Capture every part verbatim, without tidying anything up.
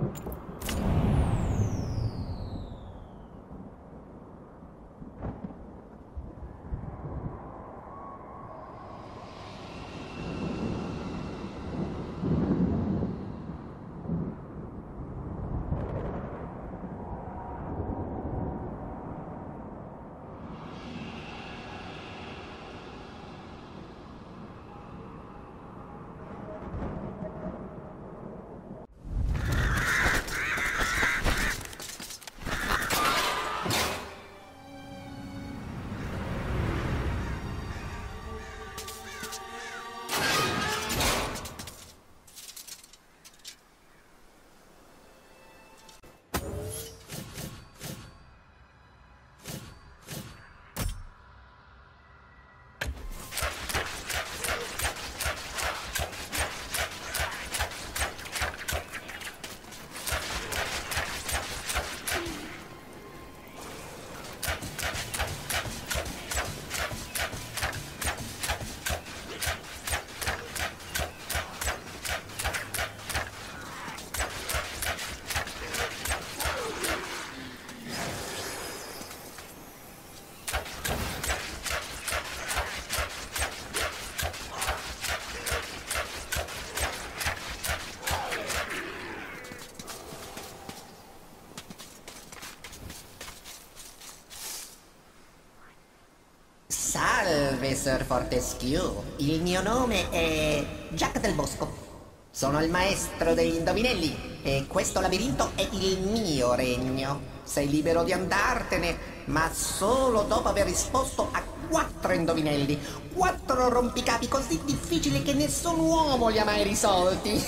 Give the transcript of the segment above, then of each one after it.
Salve, Sir Fortescue. Il mio nome è Jack del Bosco. Sono il maestro degli indovinelli e questo labirinto è il mio regno. Sei libero di andartene, ma solo dopo aver risposto a quattro indovinelli. Quattro rompicapi così difficili che nessun uomo li ha mai risolti.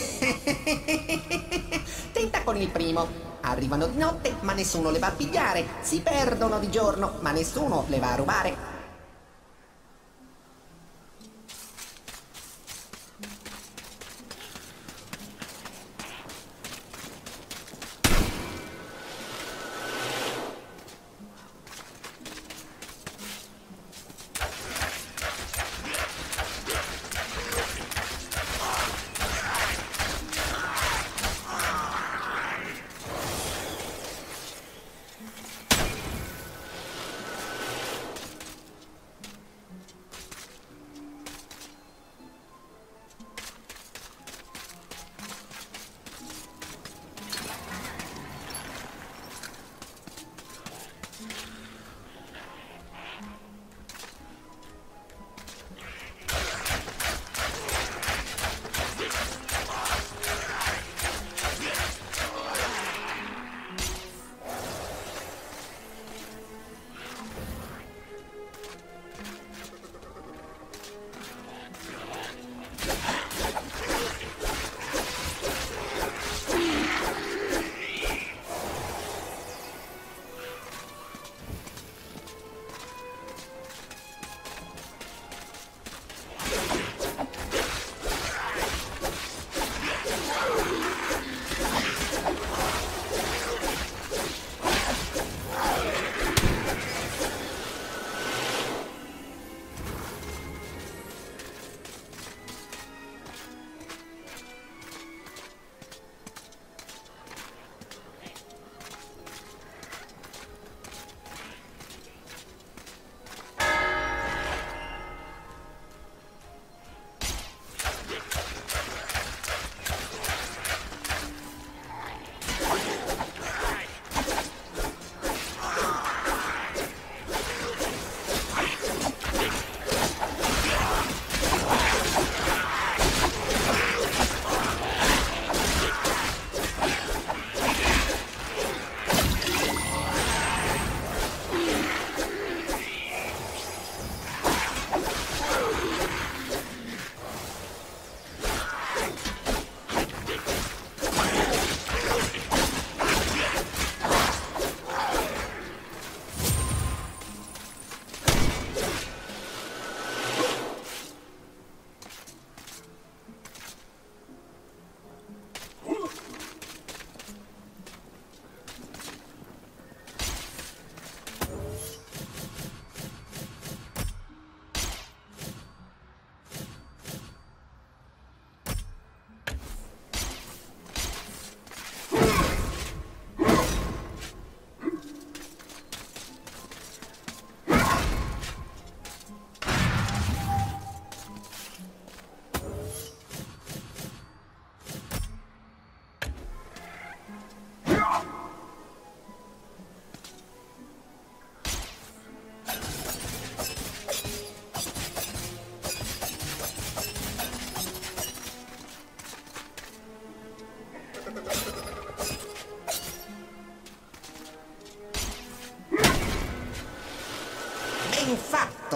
Tenta con il primo. Arrivano di notte, ma nessuno le va a pigliare. Si perdono di giorno, ma nessuno le va a rubare.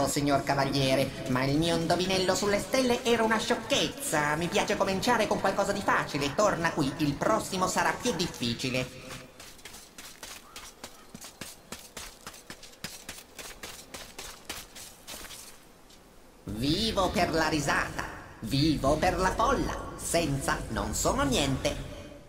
fatto, signor Cavaliere, ma il mio indovinello sulle stelle era una sciocchezza. Mi piace cominciare con qualcosa di facile. Torna qui, il prossimo sarà più difficile. Vivo per la risata, vivo per la folla, senza non sono niente.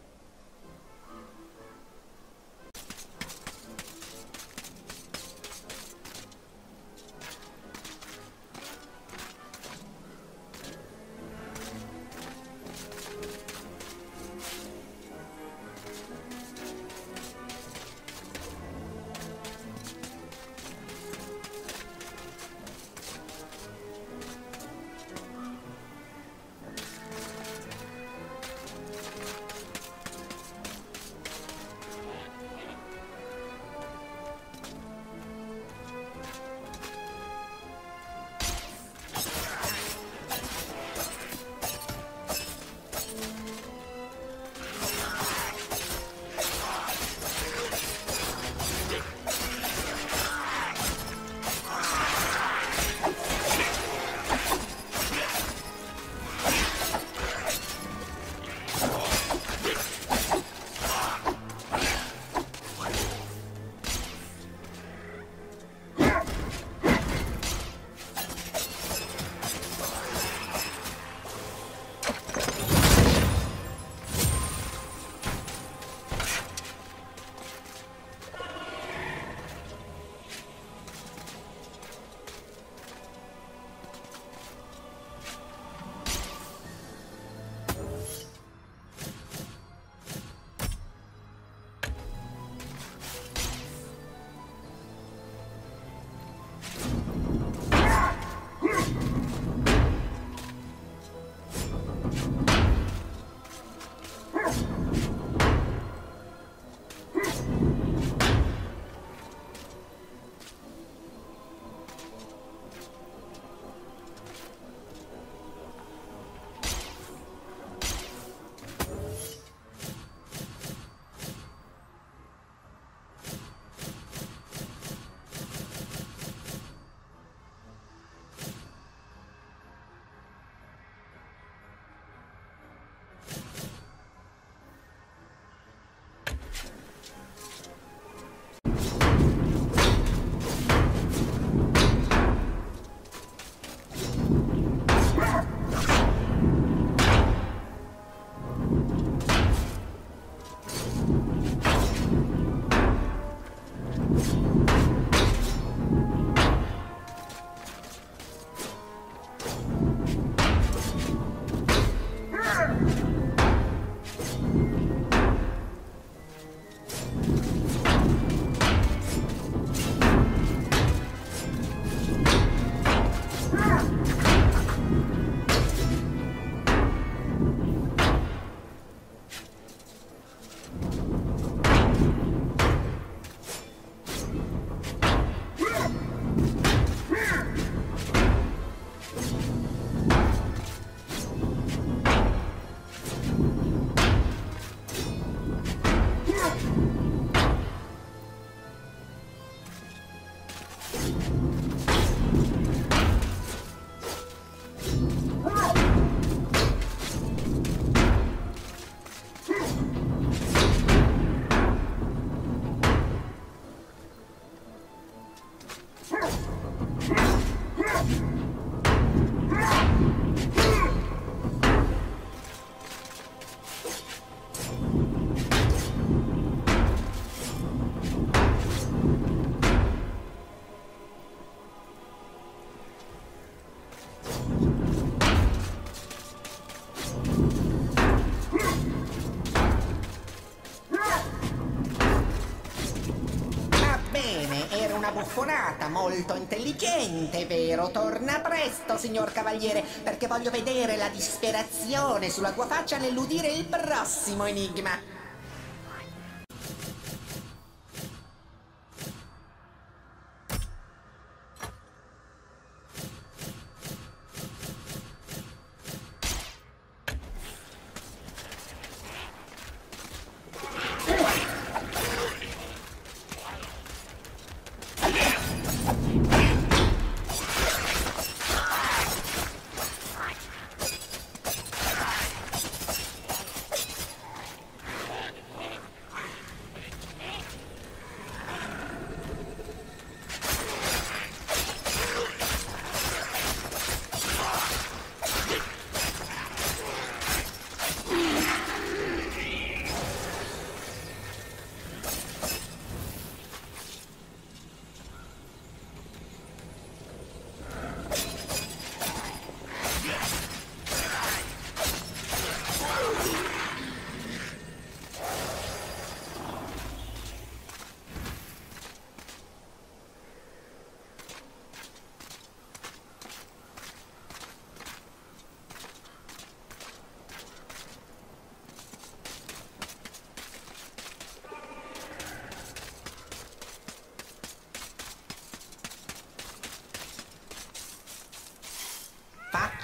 buffonata, molto intelligente, vero? Torna presto, signor Cavaliere, perché voglio vedere la disperazione sulla tua faccia nell'udire il prossimo enigma.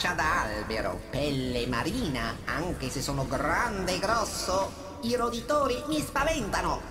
braccia d'albero, pelle marina, anche se sono grande e grosso, i roditori mi spaventano.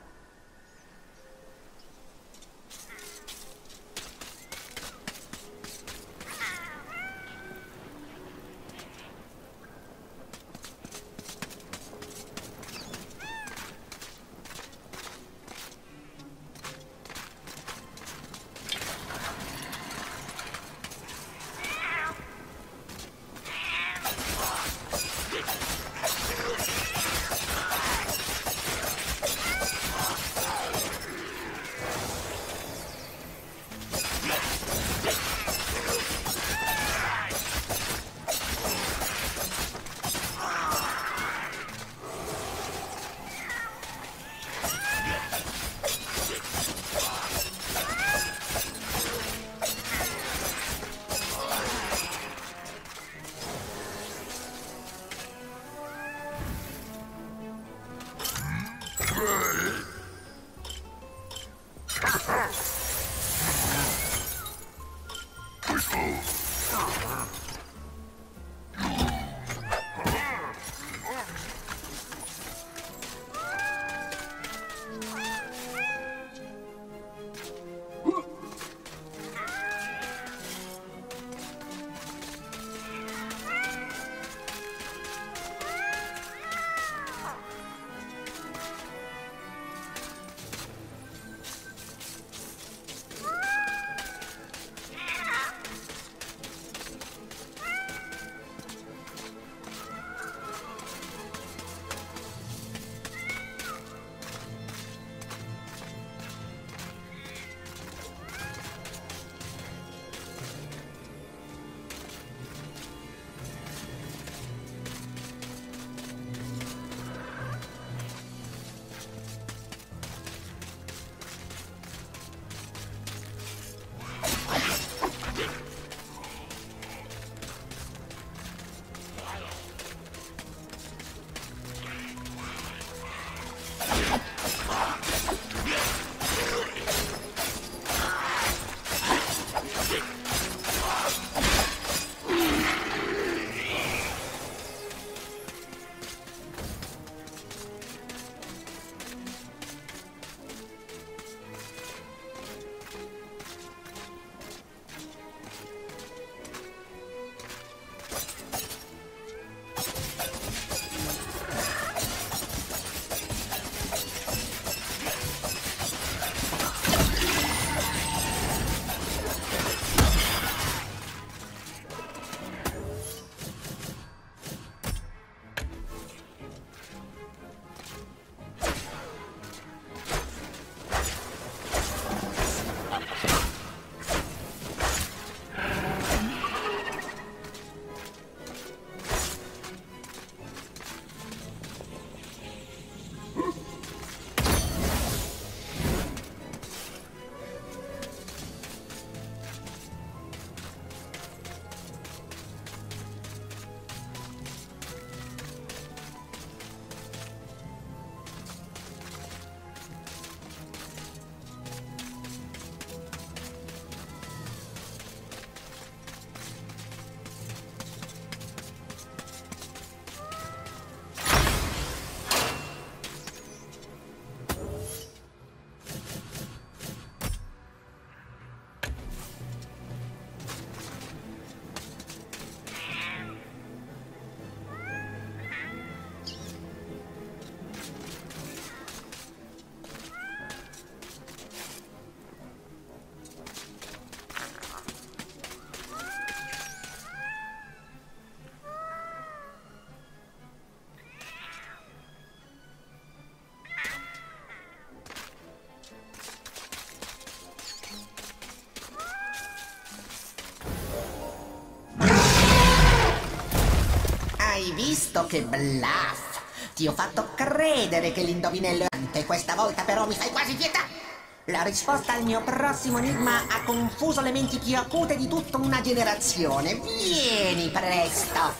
Hai visto che bluff? Ti ho fatto credere che l'indovinello è ante, questa volta però mi fai quasi pietà! La risposta al mio prossimo enigma ha confuso le menti più acute di tutta una generazione. Vieni presto!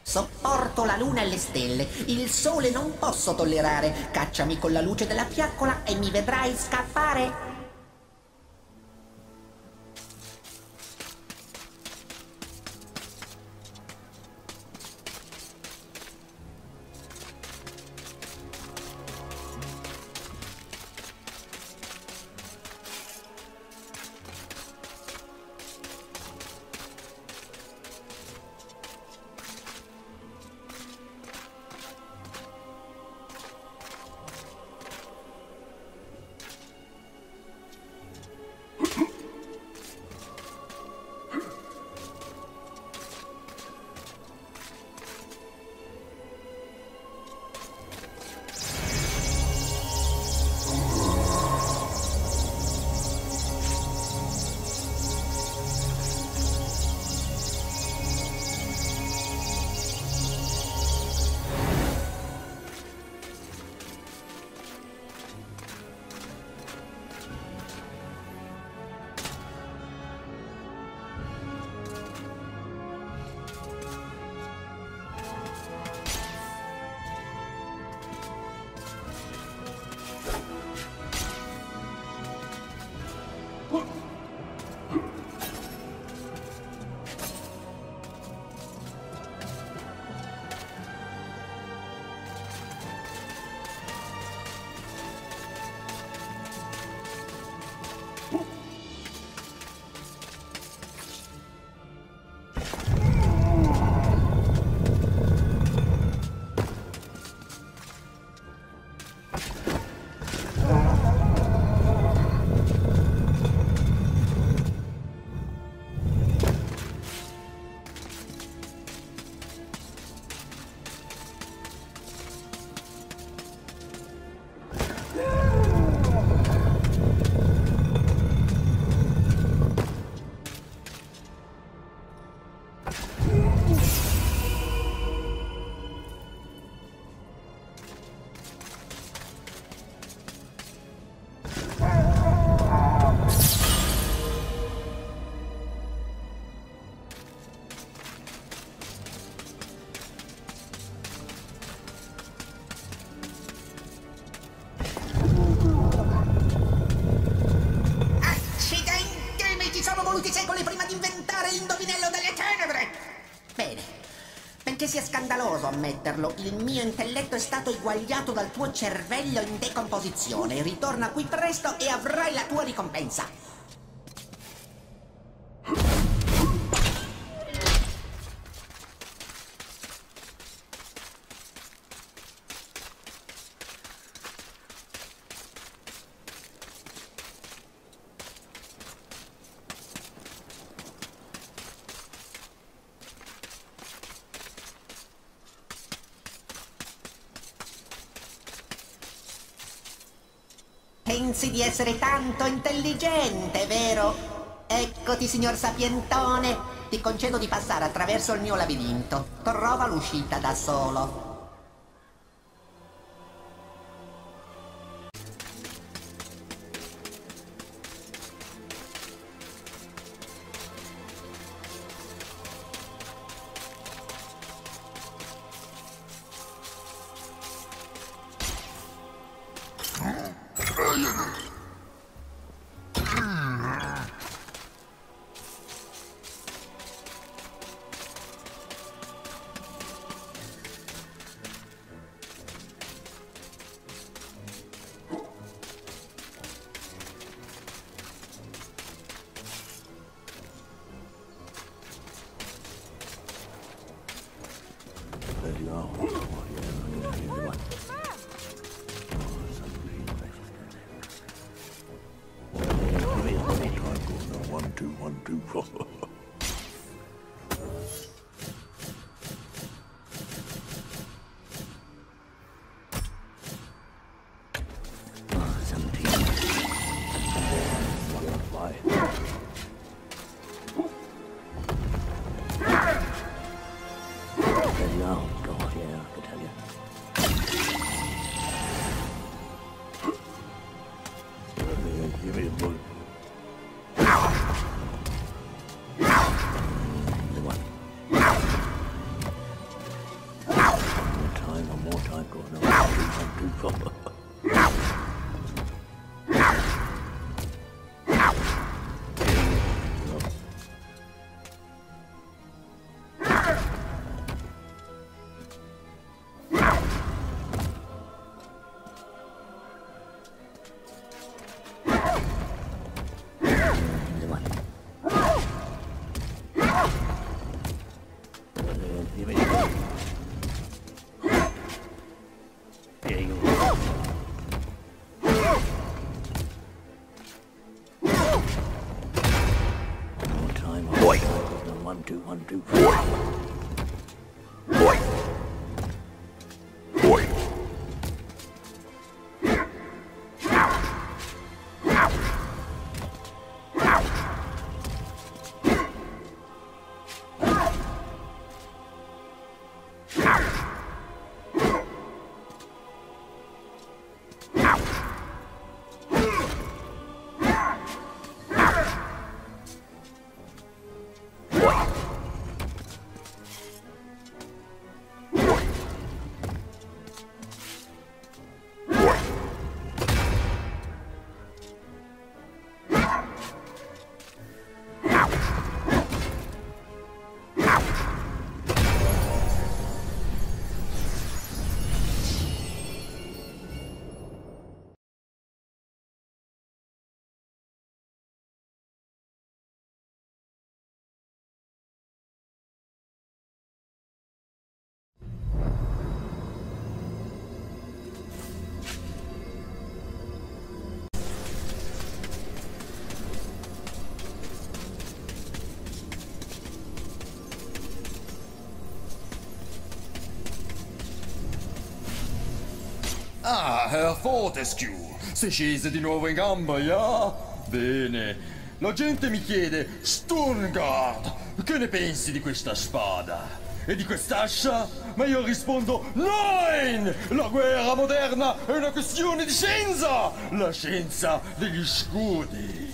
Sopporto la luna e le stelle, il sole non posso tollerare. Cacciami con la luce della fiaccola e mi vedrai scappare. Che sia scandaloso ammetterlo, il mio intelletto è stato eguagliato dal tuo cervello in decomposizione. Ritorna qui presto e avrai la tua ricompensa. Pensi di essere tanto intelligente, vero? Eccoti, signor Sapientone. Ti concedo di passare attraverso il mio labirinto. Trova l'uscita da solo. One, two, one, two, four. Boy. Boy. Ah, Herr Fortescue, sei sceso di nuovo in gamba, ja? Bene. La gente mi chiede, Stungard, che ne pensi di questa spada? E di quest'ascia? Ma io rispondo, nein! La guerra moderna è una questione di scienza! La scienza degli scudi.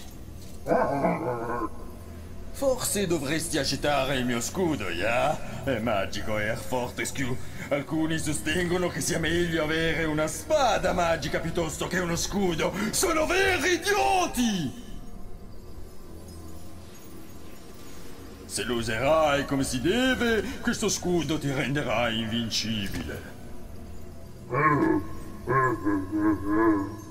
Forse dovresti accettare il mio scudo, ja? È magico, Herr Fortescue. Alcuni sostengono che sia meglio avere una spada magica piuttosto che uno scudo. Sono veri idioti! Se lo userai come si deve, questo scudo ti renderà invincibile.